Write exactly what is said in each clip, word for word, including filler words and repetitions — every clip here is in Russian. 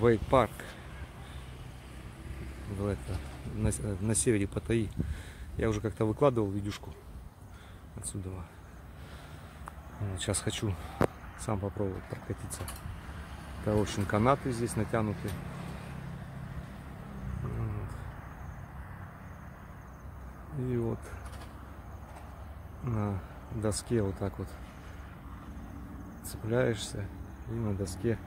вейк-парк на, на севере Паттайи. Я уже как-то выкладывал видюшку отсюда. Вот сейчас хочу сам попробовать прокатиться. Очень канаты здесь натянуты. Вот. И вот на доске вот так вот цепляешься, и на доске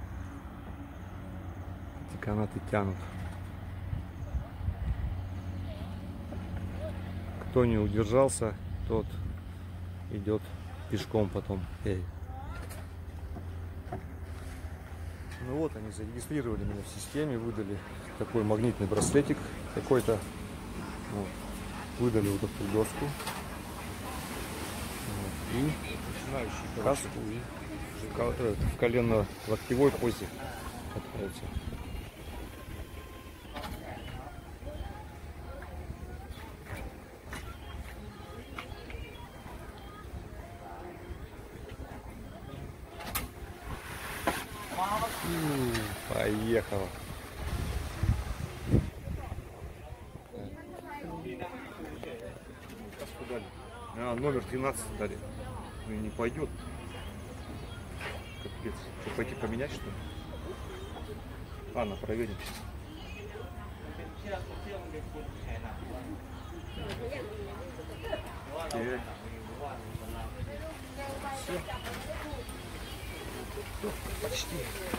эти канаты тянут. Кто не удержался, тот идет пешком потом. Эй. Ну вот, они зарегистрировали меня в системе, выдали такой магнитный браслетик какой-то. Вот. Выдали вот эту доску. Вот. И начинающий каску и в колено-локтевой позе отправился. Поехала. А, номер тринадцать дали. Ну и не пойдет. Капец. Что, пойти поменять, что ли? Ладно, проверим. Окей. Все. Все, почти.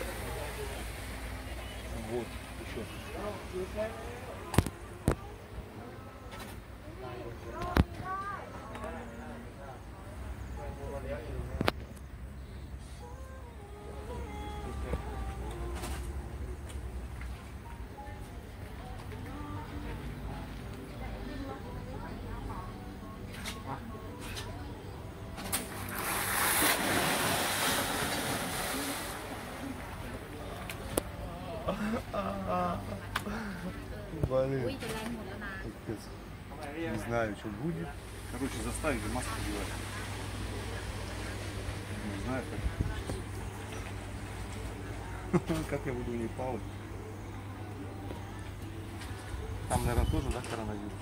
Вот, еще. Блин. Не знаю, что будет. Короче, заставили маску делать. Не знаю, как. Как я буду не плавать. Там, наверное, тоже, да, коронавирус?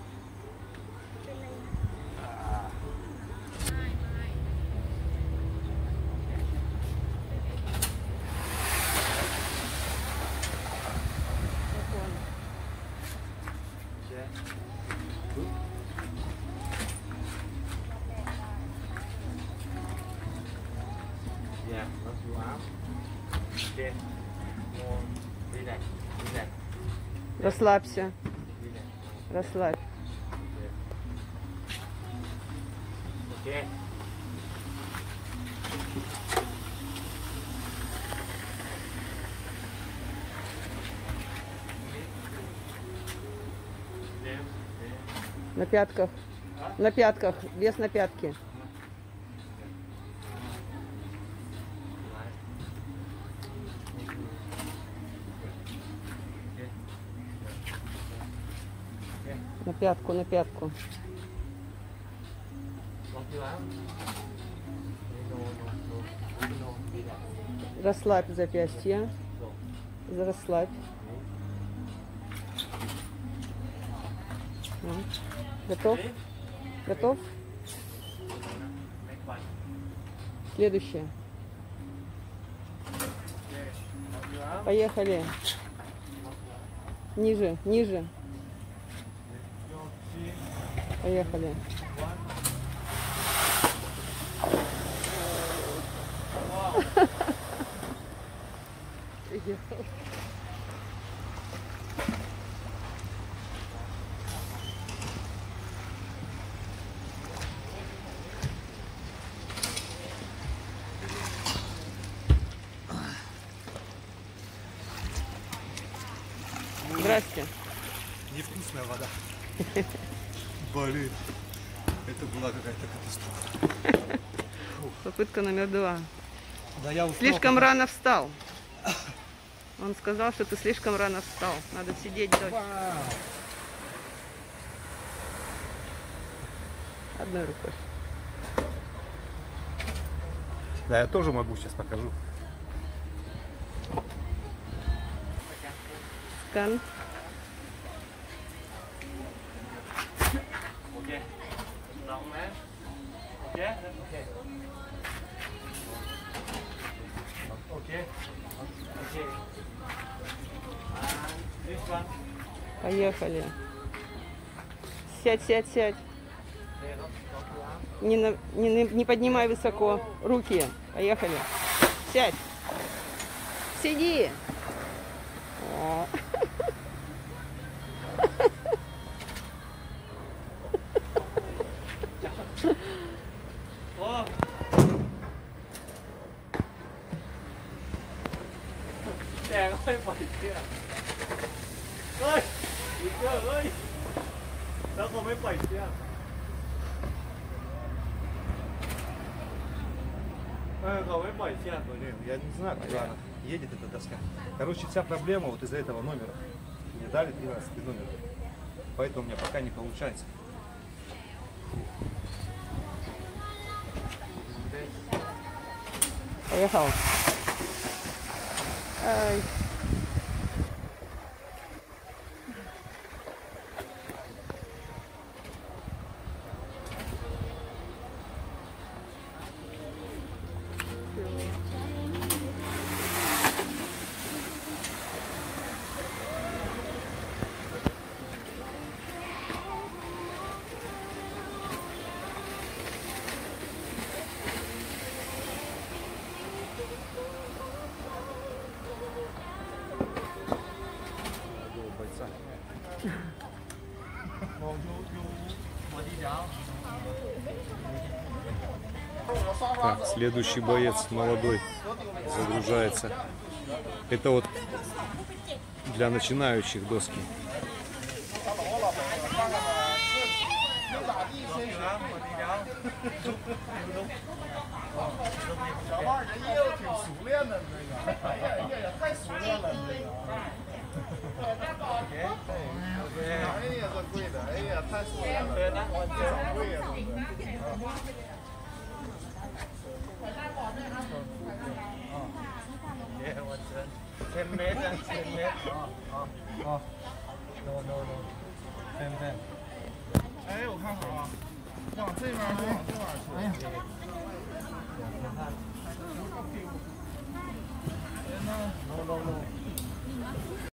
Расслабься. Расслабь. На пятках. На пятках. Вес на пятки. На пятку, на пятку. Расслабь запястье. Расслабь. Готов? Готов? Следующее. Поехали. Ниже, ниже. Поехали. Приехал. Здрасте. Невкусная вода. Блин, это была какая-то катастрофа. Попытка номер два. Да, я устал, слишком пока... рано встал. Он сказал, что ты слишком рано встал. Надо сидеть дольше. Одной рукой. Да, я тоже могу, сейчас покажу. กันโอเคน้องนะโอเคโอเคโอเคโอเค this one Поехали. Сядь, сядь, сядь. Не, на- не, на- не поднимай высоко руки. Поехали. Сядь. Сиди. О. О! แจงไม่ปล่อยเชือกเฮ้ยอีกเชือกเฮ้ยแล้วเขาไม่ปล่อยเชือกเออเขาไม่ปล่อยเชือก Блин, я не знаю, куда она едет эта доска. Короче, вся проблема вот из-за этого номера. Мне дали тринадцатый номер. Поэтому у меня пока не получается. Поехал. Ай. Бойца. Так, следующий боец молодой загружается. Это вот для начинающих доски. ten mét, ten mét. No, no, no. ten, ten. 哎，我看好啊，往这边去，往这边去。哎呀，哎，那 No, no, no.